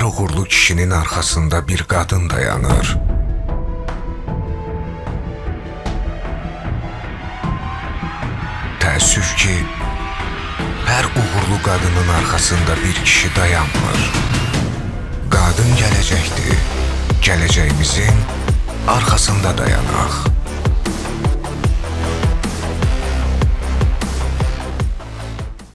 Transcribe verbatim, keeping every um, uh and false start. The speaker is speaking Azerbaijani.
uğurlu kişinin arxasında bir qadın dayanır. Təəssüf ki, hər uğurlu qadının arxasında bir kişi dayanmır. Qadın gələcəkdir, gələcəyimizin arxasında dayanaq.